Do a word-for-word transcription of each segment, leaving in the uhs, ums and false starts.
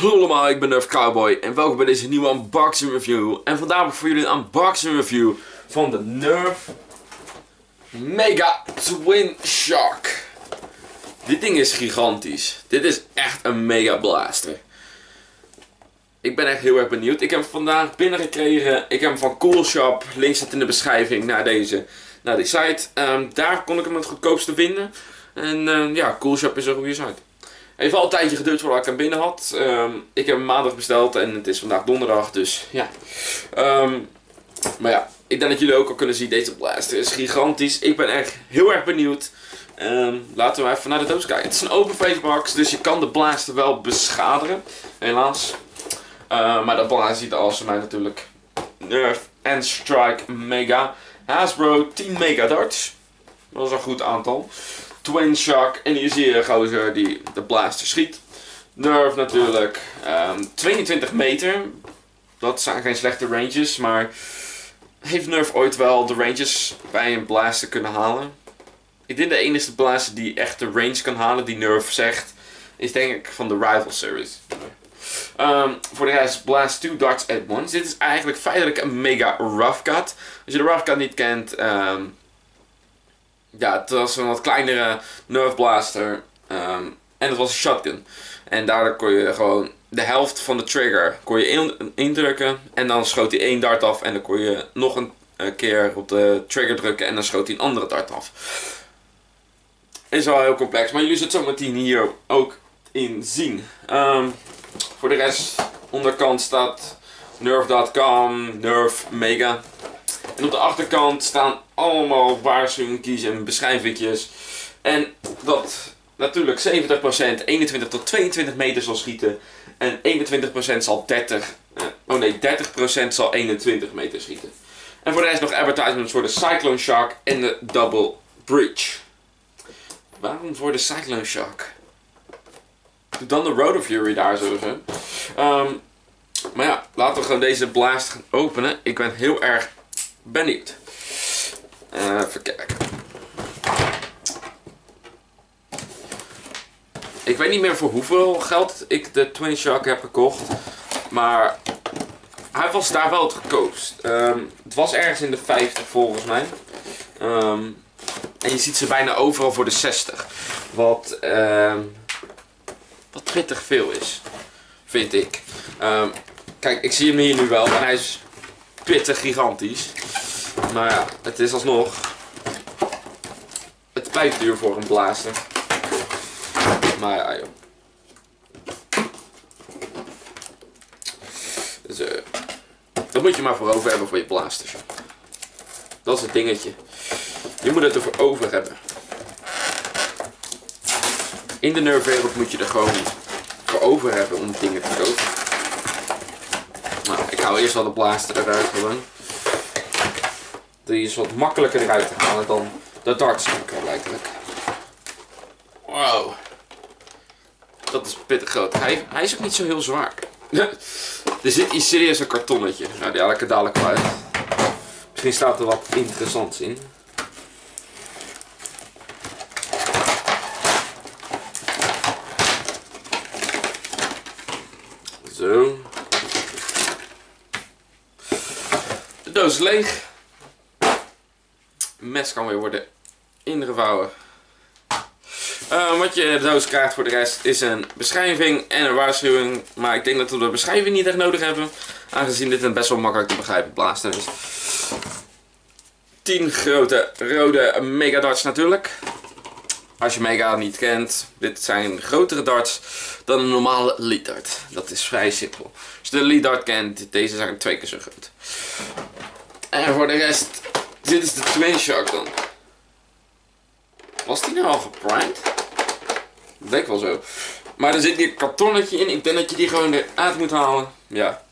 Hallo allemaal, ik ben Nerf Cowboy en welkom bij deze nieuwe unboxing review. En vandaag heb ik voor jullie een unboxing review van de Nerf Mega Twin Shock. Dit ding is gigantisch. Dit is echt een mega blaster. Ik ben echt heel erg benieuwd. Ik heb hem vandaag binnengekregen. Ik heb hem van Coolshop. Link staat in de beschrijving naar deze, naar die site. Um, daar kon ik hem het goedkoopste vinden. En uh, ja, Coolshop is een goede site. Het heeft al een tijdje geduurd voordat ik hem binnen had. Um, ik heb hem maandag besteld en het is vandaag donderdag, dus ja. Um, maar ja, ik denk dat jullie ook al kunnen zien, deze blaster is gigantisch. Ik ben echt heel erg benieuwd. Um, laten we even naar de doos kijken. Het is een open facebox, dus je kan de blaster wel beschadigen, helaas. Uh, maar dat blaster ziet er als mij natuurlijk. Nerf and Strike Mega. Hasbro tien Mega Darts. Dat is een goed aantal. Twin Shock. En hier zie je gozer die de blaster schiet. Nerf natuurlijk. Um, tweeëntwintig meter. Dat zijn geen slechte ranges. Maar heeft Nerf ooit wel de ranges bij een blaster kunnen halen? Ik denk de enige blaster die echt de range kan halen die Nerf zegt. Is denk ik van de Rival Series. Um, voor de rest blast two darts at once. Dit is eigenlijk feitelijk een mega rough cut. Als je de rough cut niet kent. Um, Ja, het was een wat kleinere Nerf blaster um, en het was een shotgun. En daardoor kon je gewoon de helft van de trigger kon je in, indrukken en dan schoot hij één dart af en dan kon je nog een, een keer op de trigger drukken en dan schoot hij een andere dart af. Is wel heel complex, maar jullie zullen het zo meteen hier ook in zien. Um, voor de rest, onderkant staat Nerf punt com, Nerf Mega. En op de achterkant staan allemaal waarschuwingjes en beschrijvingjes. En dat natuurlijk zeventig procent eenentwintig tot tweeëntwintig meter zal schieten. En eenentwintig procent zal dertig, eh, oh nee, dertig procent zal eenentwintig meter schieten. En voor de rest nog advertisements voor de Cyclone Shock en de Double Bridge. Waarom voor de Cyclone Shock? Doe dan de Rotor Fury daar sowieso. Um, maar ja, laten we gewoon deze blast gaan openen. Ik ben heel erg benieuwd. Uh, even kijken. Ik weet niet meer voor hoeveel geld ik de Twin Shock heb gekocht. Maar hij was daar wel het goedkoopst. Um, het was ergens in de vijftig volgens mij. Um, en je ziet ze bijna overal voor de zestig. Wat, um, wat pittig veel is. Vind ik. Um, kijk, ik zie hem hier nu wel. En hij is pittig gigantisch. Maar ja, het is alsnog. Het blijft duur voor een blaster. Maar ja, joh. Dus, uh, dat moet je maar voor over hebben voor je blasters. Dat is het dingetje. Je moet het ervoor over hebben. In de Nerf-wereld moet je er gewoon voor over hebben om dingen te kopen. Nou, ik hou eerst wel de blaster eruit gewoon. Die is wat makkelijker eruit te halen dan de dartstukken blijkbaar. Wow. Dat is pittig groot. Hij, hij is ook niet zo heel zwaar. Er zit hier serieus een kartonnetje. Nou, die haal ik er dadelijk wel uit. Misschien staat er wat interessants in. Zo. De doos is leeg. Mes kan weer worden ingevouwen. Uh, wat je in de doos krijgt voor de rest is een beschrijving en een waarschuwing. Maar ik denk dat we de beschrijving niet echt nodig hebben. Aangezien dit een best wel makkelijk te begrijpen blaster is. tien grote rode Mega Darts natuurlijk. Als je Mega niet kent, dit zijn grotere darts dan een normale Elite Dart. Dat is vrij simpel. Als je de Elite Dart kent, deze zijn twee keer zo groot. En voor de rest, dit is de Twin Shock dan. Was die nou al geprimed? Dat denk ik wel zo. Maar er zit hier een kartonnetje in. Ik denk dat je die gewoon eruit moet halen. Ja.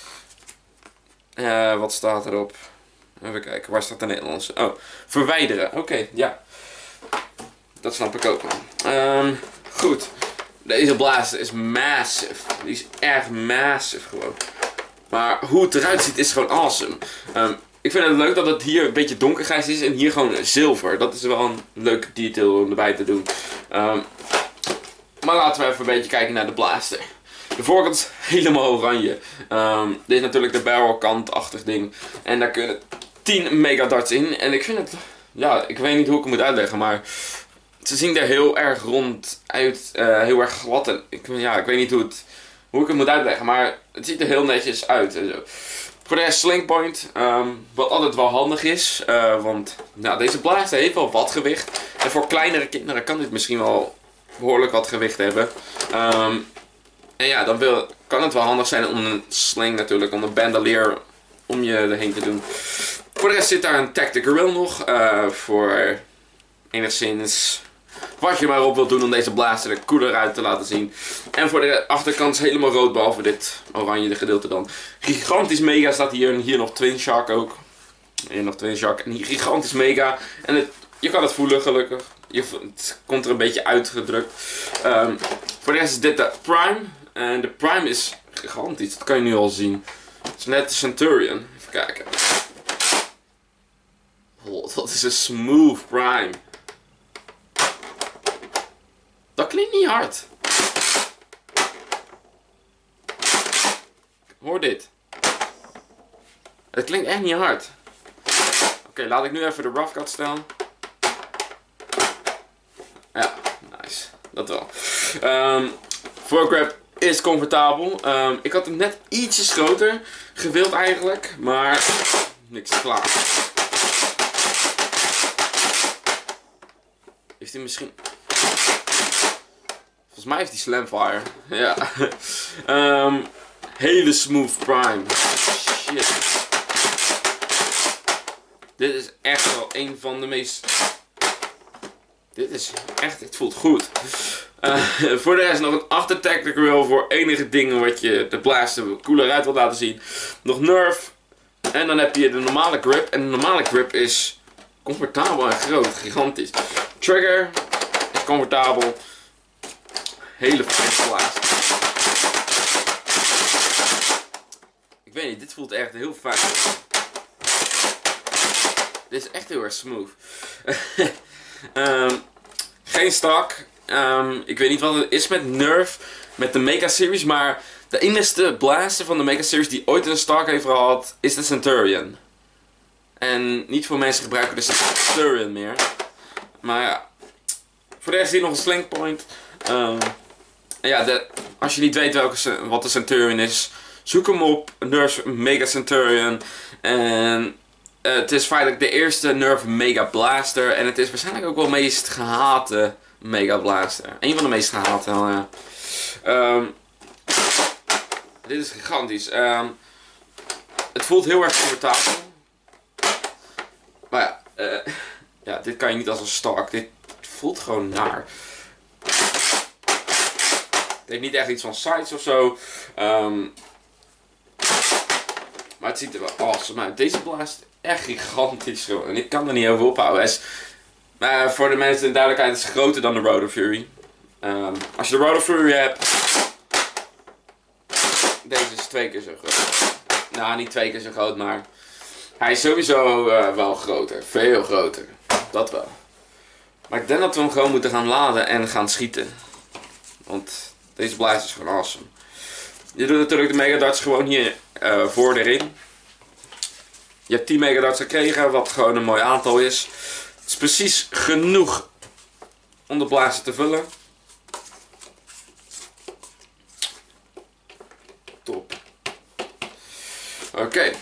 Uh, wat staat erop? Even kijken, waar staat de Nederlandse? Oh, verwijderen. Oké, okay, ja. Dat snap ik ook wel. Um, goed. Deze blaster is massive. Die is echt massive gewoon. Maar hoe het eruit ziet is gewoon awesome. Um, ik vind het leuk dat het hier een beetje donkergrijs is en hier gewoon zilver. Dat is wel een leuke detail om erbij te doen. Um, maar laten we even een beetje kijken naar de blaster. De voorkant is helemaal oranje. Um, dit is natuurlijk de barrelkant-achtig ding. En daar kunnen tien mega darts in. En ik vind het, ja, ik weet niet hoe ik het moet uitleggen, maar ze zien er heel erg rond uit, uh, heel erg glad. En ik, ja, ik weet niet hoe, het, hoe ik het moet uitleggen, maar het ziet er heel netjes uit. En zo. Voor de rest slingpoint, um, wat altijd wel handig is, uh, want nou, deze blaster heeft wel wat gewicht. En voor kleinere kinderen kan dit misschien wel behoorlijk wat gewicht hebben. Um, en ja, dan wil, kan het wel handig zijn om een sling natuurlijk, om een bandolier om je erheen te doen. Voor de rest zit daar een tactical rail nog, uh, voor enigszins wat je maar op wilt doen om deze blaster er cooler uit te laten zien. En voor de achterkant is helemaal rood, behalve dit oranje gedeelte dan. Gigantisch mega staat hier, en hier nog Twin Shark ook. Hier nog Twin Shark en hier gigantisch mega. En het, je kan het voelen gelukkig. Je, het komt er een beetje uitgedrukt. Um, voor de rest is dit de Prime. En de Prime is gigantisch, dat kan je nu al zien. Het is net de Centurion. Even kijken. Oh, dat is een smooth Prime. Dat klinkt niet hard. Hoor dit. Het klinkt echt niet hard. Oké, okay, laat ik nu even de rough cut stellen. Ja, nice. Dat wel. Um, Foregrip is comfortabel. Um, ik had hem net ietsjes groter gewild eigenlijk, maar niks klaar. Heeft hij misschien... Volgens mij heeft hij Slamfire. Ja. um, hele smooth Prime. Shit. Dit is echt wel een van de meest... Dit is echt, het voelt goed. Uh, voor de rest nog een achter tactical rail voor enige dingen wat je de blaster cooler uit wilt laten zien. Nog Nerf. En dan heb je de normale grip. En de normale grip is comfortabel en groot, gigantisch. Trigger is comfortabel. Hele fijne blaster. Ik weet niet, dit voelt echt heel fijn. Dit is echt heel erg smooth. um, geen stak. Um, ik weet niet wat het is met Nerf, met de Mega Series, maar de enige blaster van de Mega Series die ooit een stak heeft gehad, is de Centurion. En niet veel mensen gebruiken de Centurion meer. Maar ja, voor de rest hier nog een slingpoint. Um, ja, de, als je niet weet welke, wat de Centurion is, zoek hem op, Nerf Mega Centurion. En uh, het is feitelijk de eerste Nerf Mega Blaster. En het is waarschijnlijk ook wel de meest gehate Mega Blaster. Een van de meest gehate. Uh, um, dit is gigantisch. Um, het voelt heel erg comfortabel. Maar ja, uh, ja, dit kan je niet als een stok. Dit voelt gewoon naar. Het heeft niet echt iets van sides of zo. Um, maar het ziet er wel awesome uit. Deze blaast echt gigantisch. En ik kan er niet over ophouden. Is, uh, voor de mensen in duidelijkheid, het is groter dan de Rotor Fury. Um, als je de Rotor Fury hebt. Deze is twee keer zo groot. Nou, niet twee keer zo groot, maar hij is sowieso uh, wel groter. Veel groter. Dat wel. Maar ik denk dat we hem gewoon moeten gaan laden en gaan schieten. Want deze blaster is gewoon awesome. Je doet natuurlijk de Mega Darts gewoon hier uh, voor erin. Je hebt tien Mega Darts gekregen, wat gewoon een mooi aantal is. Het is precies genoeg om de blaster te vullen. Top. Oké. Okay.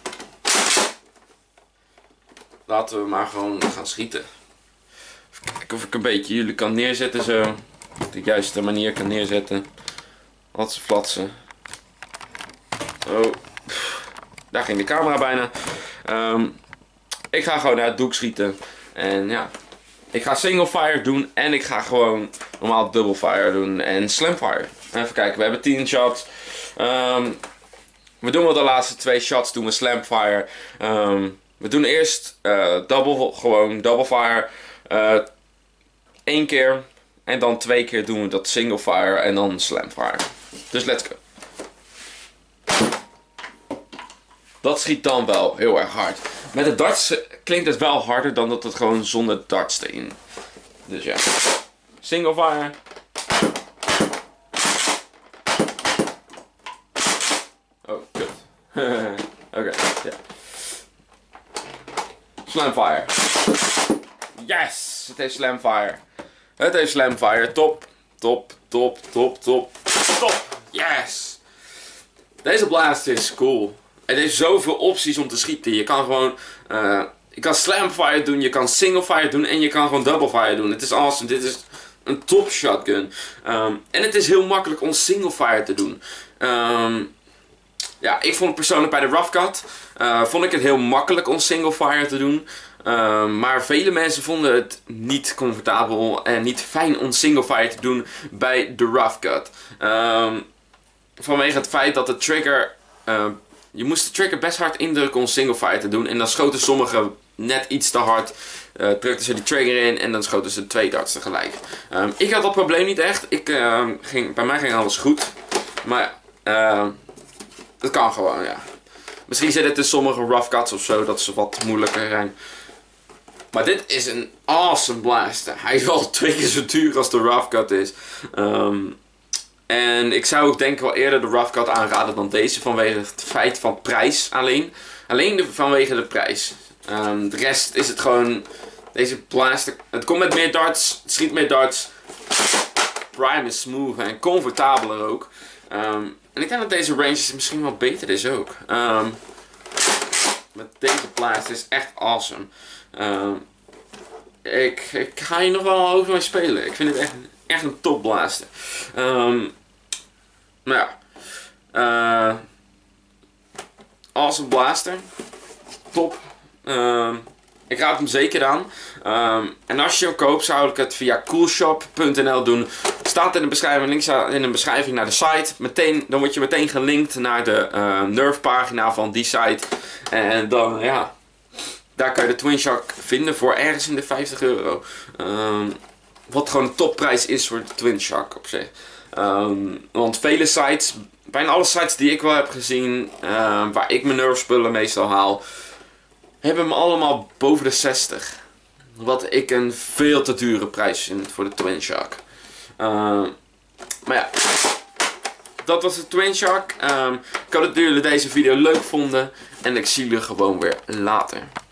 Laten we maar gewoon gaan schieten. Even kijken of ik een beetje jullie kan neerzetten zo. Op de juiste manier kan neerzetten. Wat ze flatsen. Oh. Daar ging de camera bijna. Um, ik ga gewoon naar het doek schieten. En ja. Ik ga single fire doen. En ik ga gewoon normaal double fire doen. En slam fire. Even kijken. We hebben tien shots. Um, we doen wel de laatste twee shots. Doen we slam fire. Um, we doen eerst uh, double. Gewoon double fire. Uh, Eén keer. En dan twee keer doen we dat single fire. En dan slam fire. Dus let's go. Dat schiet dan wel heel erg hard. Met de darts klinkt het wel harder dan dat het gewoon zonder darts erin. Dus ja. Single fire. Oké, okay, yeah. Slamfire. Yes! Het heeft Slamfire. Het heeft Slamfire. Top. Top, top, top, top. Top! Yes! Deze blaster is cool. Het heeft zoveel opties om te schieten. Je kan gewoon... Uh, je kan Slamfire doen, je kan Singlefire doen en je kan gewoon Doublefire doen. Het is awesome. Dit is een top shotgun. Um, en het is heel makkelijk om Singlefire te doen. Um, ja, ik vond persoonlijk bij de Rough Cut... Uh, vond ik het heel makkelijk om Singlefire te doen. Uh, maar vele mensen vonden het niet comfortabel en niet fijn om Singlefire te doen bij de Rough Cut. Um, vanwege het feit dat de trigger... Uh, je moest de trigger best hard indrukken om Singlefire te doen. En dan schoten sommigen net iets te hard. Uh, drukten ze die trigger in en dan schoten ze twee darts tegelijk. Um, ik had dat probleem niet echt. Ik, uh, ging, bij mij ging alles goed. Maar uh, het kan gewoon, ja. Misschien zit het in sommige rough cuts of zo dat ze wat moeilijker zijn. Maar dit is een awesome blaster. Hij is wel twee keer zo duur als de rough cut is. Um, en ik zou ook denk ik wel eerder de rough cut aanraden dan deze. Vanwege het feit van prijs alleen. Alleen de, vanwege de prijs. Um, de rest is het gewoon... Deze blaster... Het komt met meer darts. Het schiet meer darts. Prime is smooth en comfortabeler ook. Um, en ik denk dat deze range misschien wel beter is ook. Um, met deze blaster is echt awesome. Um, ik, ik ga hier nog wel over mee spelen. Ik vind het echt, echt een top blaster. Um, nou ja. Uh, awesome blaster. Top. Um, ik raad hem zeker aan. Um, en als je hem koopt zou ik het via coolshop punt n l doen. Staat in de beschrijving, links in de beschrijving naar de site. Meteen, dan word je meteen gelinkt naar de uh, Nerf pagina van die site. En dan ja, daar kan je de Twin Shock vinden voor ergens in de vijftig euro. Um, wat gewoon een topprijs is voor de Twin Shock op zich. Um, want vele sites, bijna alle sites die ik wel heb gezien, uh, waar ik mijn Nerf spullen meestal haal, hebben hem allemaal boven de zestig. Wat ik een veel te dure prijs vind voor de Twin Shock. Uh, maar ja, dat was de Twin Shock. Um, ik hoop dat jullie deze video leuk vonden. En ik zie jullie gewoon weer later.